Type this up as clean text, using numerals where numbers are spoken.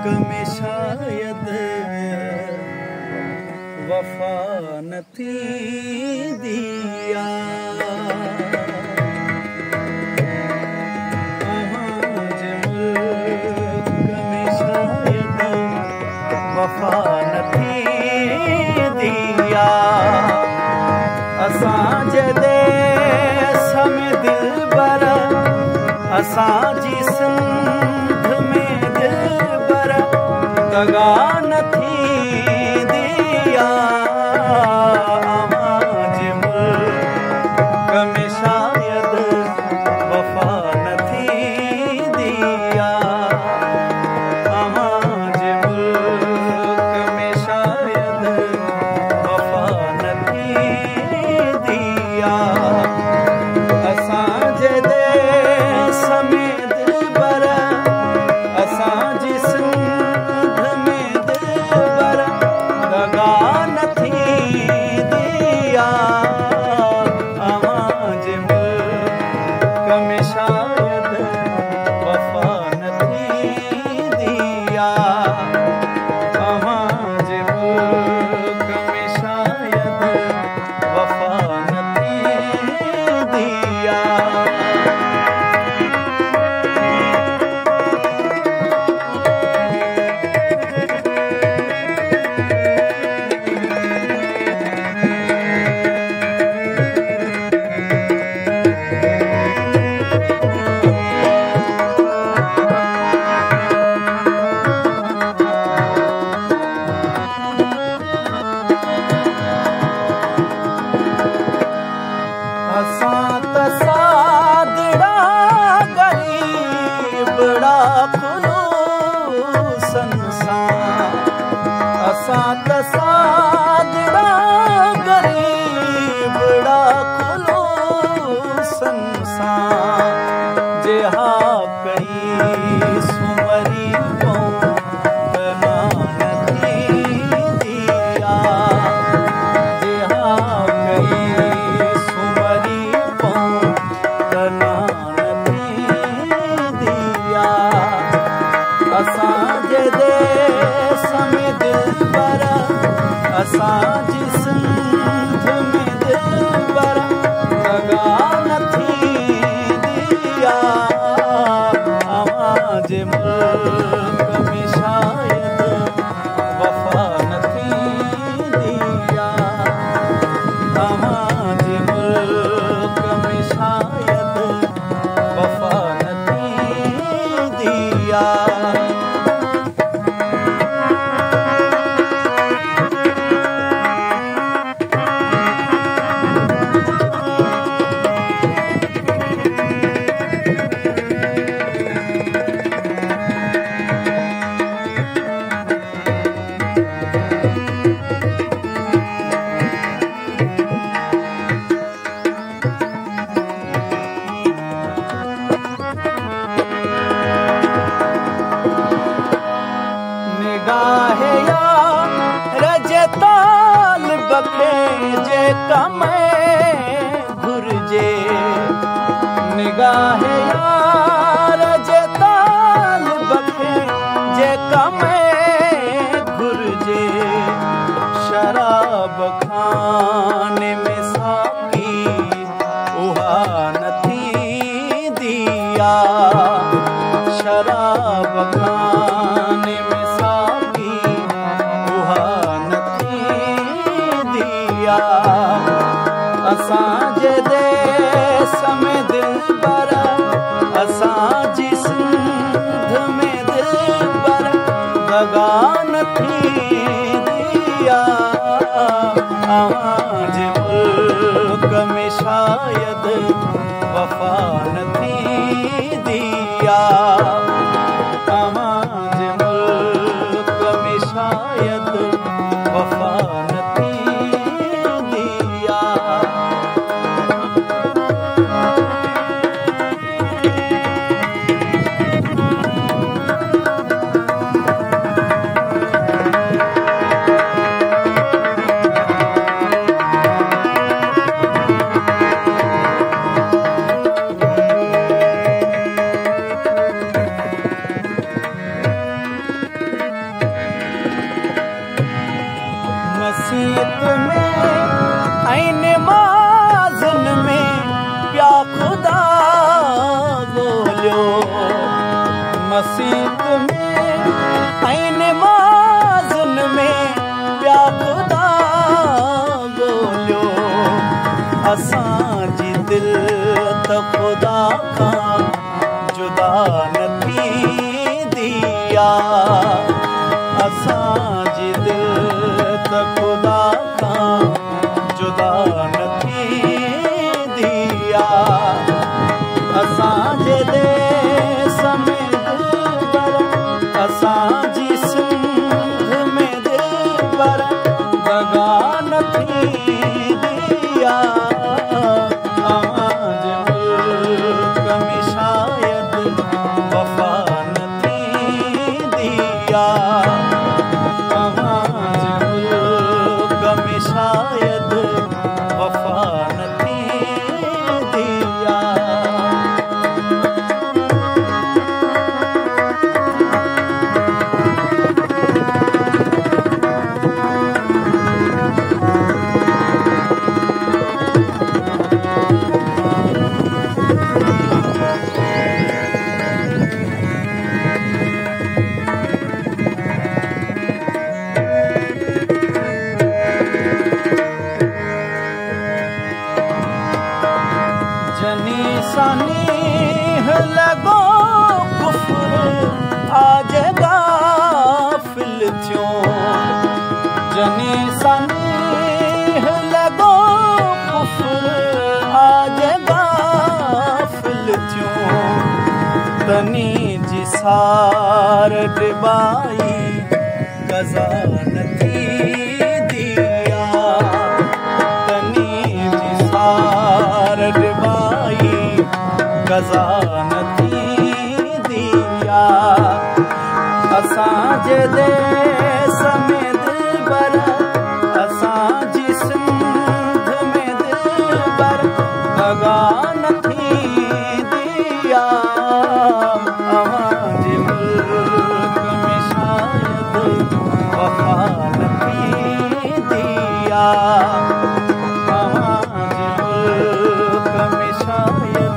में शायद वफा न थींदी वफा न थींदी असांजे देस में दिलबर असांजी सिंध में दिलबर दगा न थींदी अवांजे मुल्क में शायद वफा न थींदी अवांजे मुल्क में शायद वफा न थींदी असांजे देस में दिलबर असांजी सिंध में दिलबर दगा न थींदी अवांजे मुल्क में शायद वफा न थींदी अवांजे मुल्क में शायद वफा न थींदी असां त सादड़ा गरीबड़ा खुलूसन सां असां त सादड़ा गरीबड़ा खुलूसन सां जे हा कई सुमरी असांजे देस में दिलबर असांजी सिंध में दिलबर दगा न थींदी अवांजे मुल्क में शायद वफा न थींदी अवांजे मुल्क में शायद वफा न थींदी निगाहे यार जे तालिब खे जे कम घुरिजे निगाहे यार जे तालिब खे जे कम घुरिजे शराब खाने में साकी उहा न थींदी शराब खाने में असांजे देस में दिलबर असांजी सिंध में दिलबर दगा न थींदी अवांजे मुल्क में शायद वफा न थींदी अवांजे मुल्क में शायद वफा न मसीत में ऐं नमाज़ुन में ॿिया ख़ुदा ॻोल्हियो असांजी दिलि त ख़ुदा खां जुदा न थींदी आहे असांजी दिलि त ख़ुदा खां जुदा न थींदी आहे असांजे देश में दिलबर असांजी सिंध में दिलबर दगा न थींदी आहे अवांजे मुल्क में शायदि वफ़ा न थींदी आहे अवांजे मुल्क में शायदि वफ़ा न थींदी आहे जनी सानीह लगो कुफ्र आज गाफिल थियो जनी सानीह लगो कुफ्र आज गाफिल थियो तनी जी सार डिबाई कज़ा न थींदी आहे तनी जी सार डिबाई कज़ा न थींदी आहे असांजे देश में दिलबर असांजी सिंध में दिलबर दगा न थींदी आहे अवांजे मुल्क में शायदि वफ़ा न थींदी आहे अवांजे मुल्क में शायदि